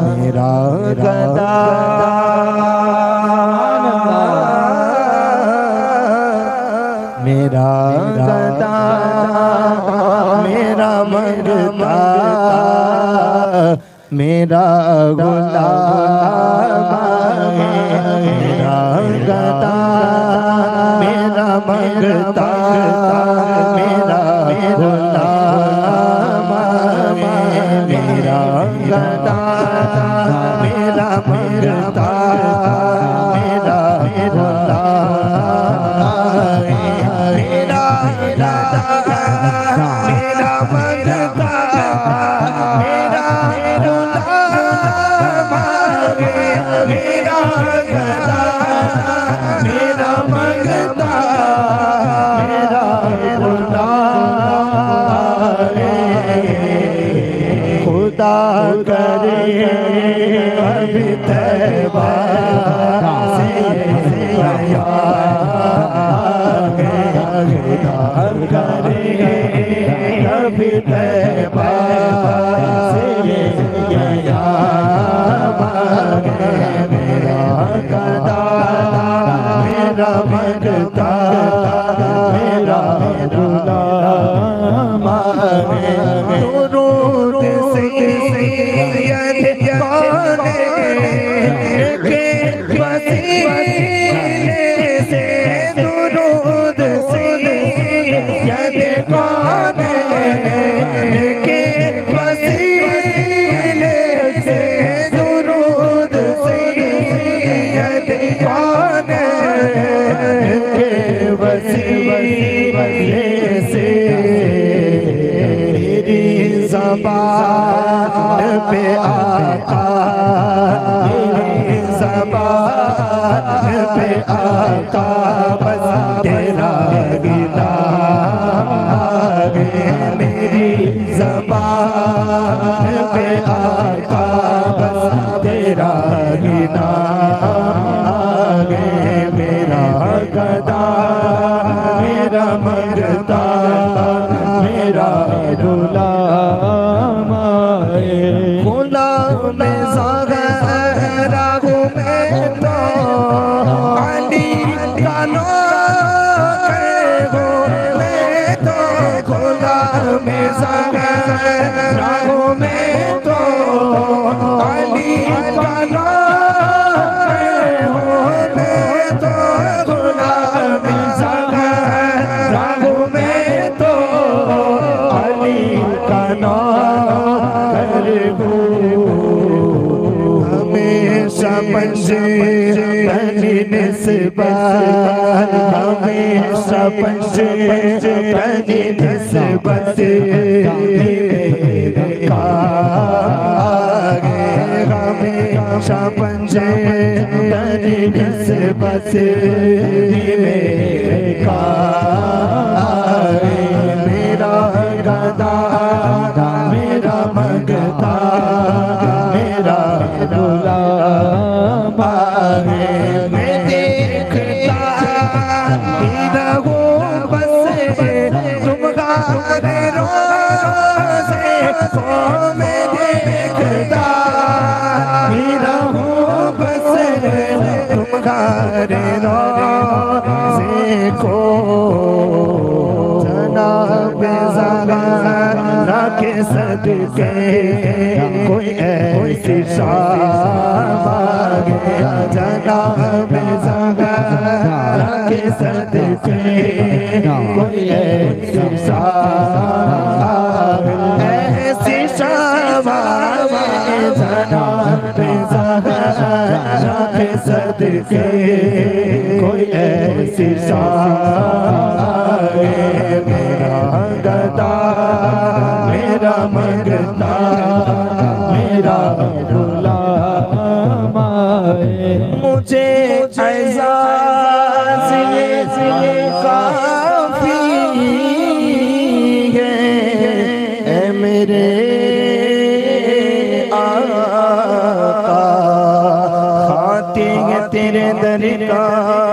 मेरा गदा मेरा गदा मेरा मंगता मेरा गुलाम मेरा गदा मेरा मंगता मेरा गुलाम मेरा गदा मेरा मंगता मेरा गुलाम मेरा गदा मेरा मंगता मेरा गुलाम मेरा गदा मेरा मंगता मेरा गुलाम खुदा करे अभी तैबा से खुदा करे अभी तैबा से मेरा गदा मेरा मंगता मेरा गुलाम दुरूद से कौन के वसीले से दुरूद से कौन के वसीले से दुरूद से कौन के वसीले से मेरी ज़बान पे आका मेरी ज़बान पे आका बस तेरा गिलाम मेरी ज़बान पे आका बस तेरा गिलाम मेरा गदा मेरा मंगता मेरा गुलाम गुलाम में ज़हरा हूँ मैं तो अली का नौकर हूँ मैं तो गुलाम में ज़हरा हूँ मैं तो अली का नौकर हूँ मैं तो गुलाम में ज़हरा हूँ मैं तो अली का नौकर हूँ हमेशा पंजे तनी निस्बत हमेशा पंजे तनी निस्बत हमेशा पंजे तनी निस्बत मेरा गदा मेरा मंगता मेरा गुलाम मैं देखता ही रहूं बस तुम्हारे रोज़े को मैं देखता ही रहूं बस तुम्हारे रोज़े को जनाब ज़हरा के सदके कोई ऐसी शाम आ गया जनाब ज़हरा के सदके कोई ऐसी शाम ऐसी शाम जनाब ज़हरा के सदके कोई ऐसी शाम मेरा गदा मेरा मंगता मेरा गुलाम मुझे एज़ाज़ ये काफ़ी है ऐ मेरे आका खाते हैं तेरे दर का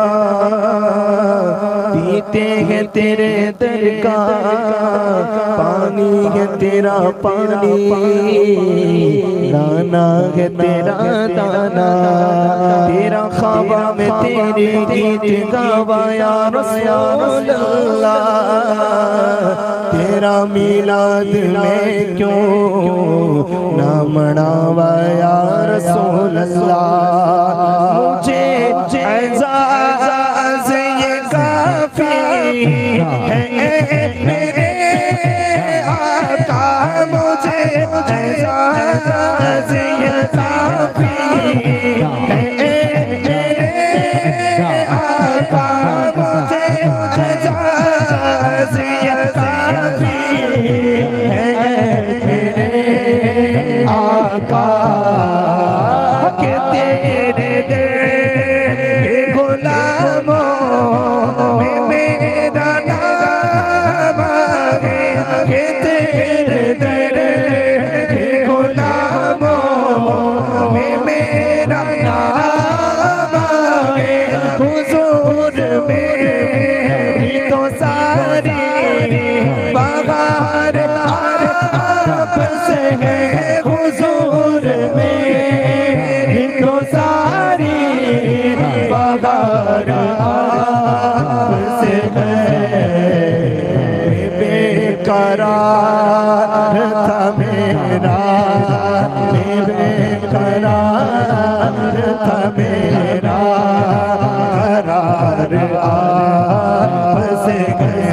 पीते हैं तेरे दर का पानी है तेरा पानी लाना है तेरा दाना, तेरा ख्वाबा में तेरे गीत गावाया रसूल अल्लाह, तेरा मिलाद में क्यों ना मनावाया रसूल अल्लाह। मुझे एजाज़ ये काफी है मेरे आका, मुझे एजाज़ ये काफी है मेरे आका, मुझे एजाज़ ये काफी है मेरे आका के तेरे गुलामों में मेरा नाम है, के तेरे गुलामों में मेरा नाम है। हुजूर में तो सारी बहार आपसे है, हुजूर में तो सारी बहार आपसे है। बेकरार था मेरा, बेकरार था मेरा करार आपसे है,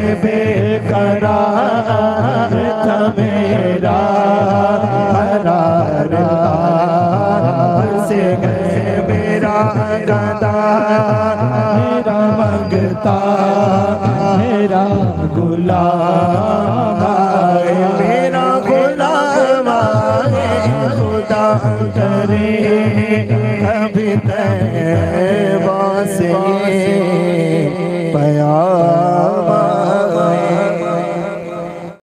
बेकरार था मेरा करार आपसे है। मेरा गदा मेरा मंगता मेरा गुलाम है, मेरा गुलाम है, खुदा करे